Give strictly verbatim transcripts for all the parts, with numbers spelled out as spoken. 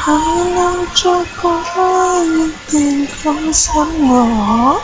Hai năm trôi qua nhưng tình không sáng ngỏ.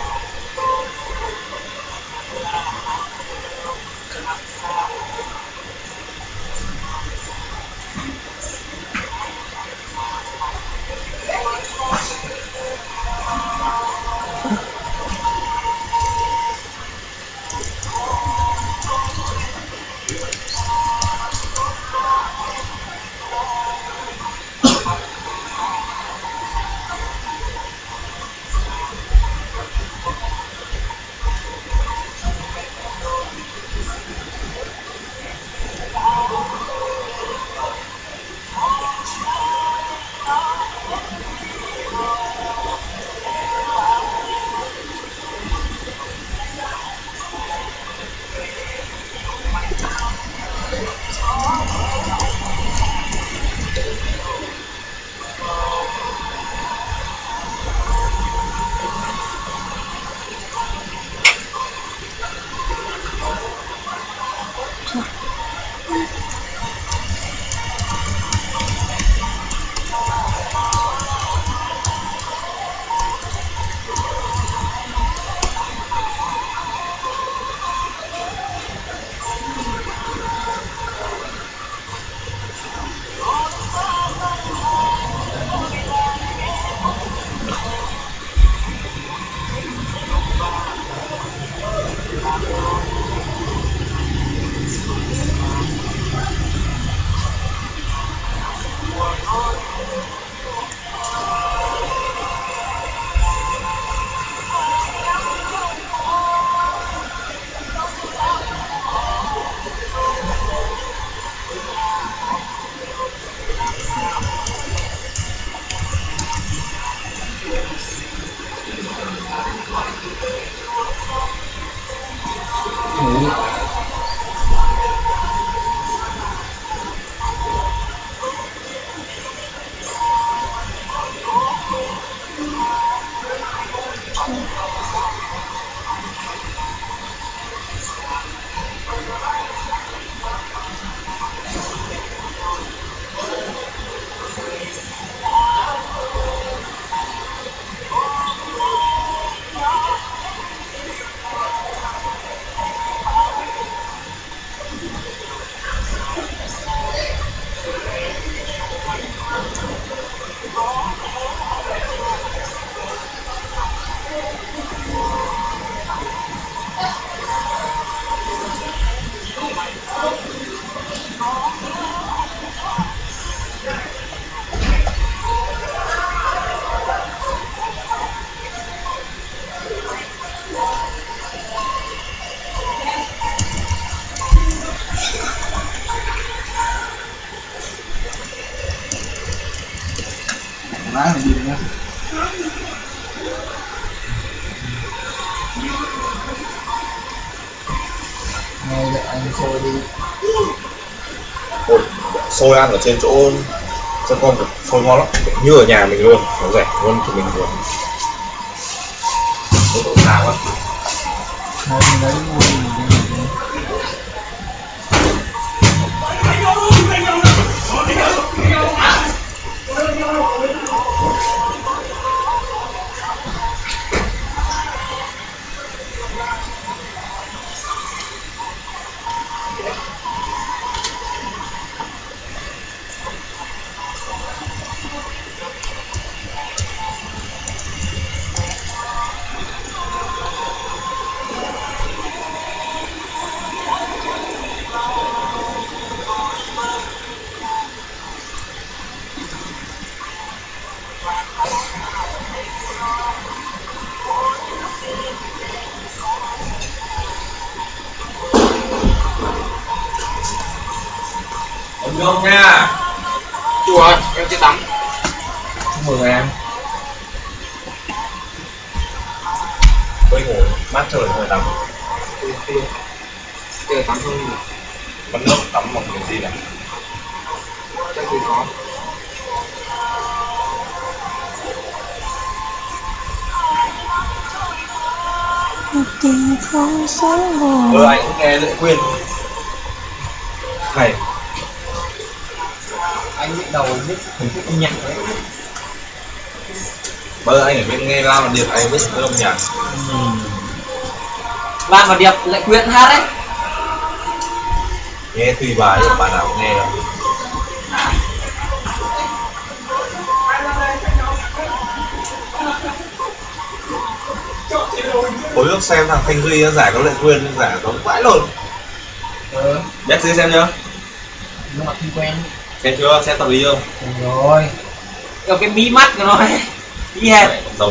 Má là gì nhá. Ngay để ăn xôi đi. Ôi, xôi ăn ở trên chỗ cho con được xôi ngon lắm, như ở nhà mình luôn, nó rẻ hơn cho mình luôn. Nó độ xa quá. Hai bên đấy mua gì đi. Ấm nước nha. Chùa ơi, em chưa tắm. Chúc mừng em. Tôi ngủ mát trời rồi tắm. Chưa tắm thôi. Vẫn nước tắm bằng cái gì này? Chắc thì có. Tình không sáng ngời. Ờ anh cũng nghe Lệ Quyên này. anh biết đầu biết thưởng thức âm nhạc đấy. Bây giờ anh ở bên nghe Lam và Điệp anh biết cái âm nhạc. Ừ. Lan và Điệp lại quyện hát đấy. Nghe tùy bài của bạn nào cũng nghe được. Hồi lúc xem thằng Thanh Duy nó giải có Lệ Quyên giải có vãi lồn. Ừ. Biết chưa xem chưa? Nhưng mà không quen. Xem chưa? Xem tập đi không? Được rồi. Kiểu cái mí mắt của nó ấy. Đi hệt. Giống.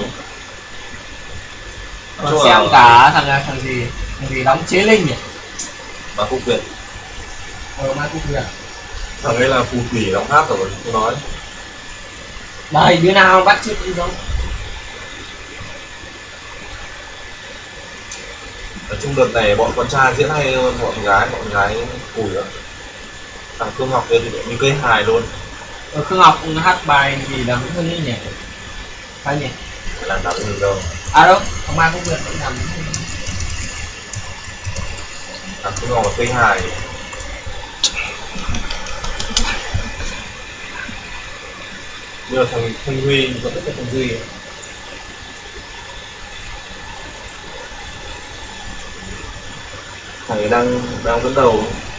Còn xem cả thằng thằng gì thằng gì đóng Chế Linh nhỉ? Mà Phúc Việt. Ờ Mai Quốc Việt. Thằng ấy là phù thủy đóng hát rồi, tôi nói. Đây đứa nào bắt chước đi không? Nói chung đợt này bọn con trai diễn hay hơn bọn gái, bọn gái cùi lắm. Thằng Phương Ngọc kia thì như cây hài luôn. Ờ Khương Ngọc hát bài gì đầm hơn nhỉ? Phải nhỉ? Làm đám gì đâu. À đâu, thằng Mai Quốc Việt cũng đầm. Thằng Phương Ngọc là cây hài. Nhưng mà thằng Thanh Huy vẫn rất là Thanh Huy. Thằng ấy đang đang dẫn đầu.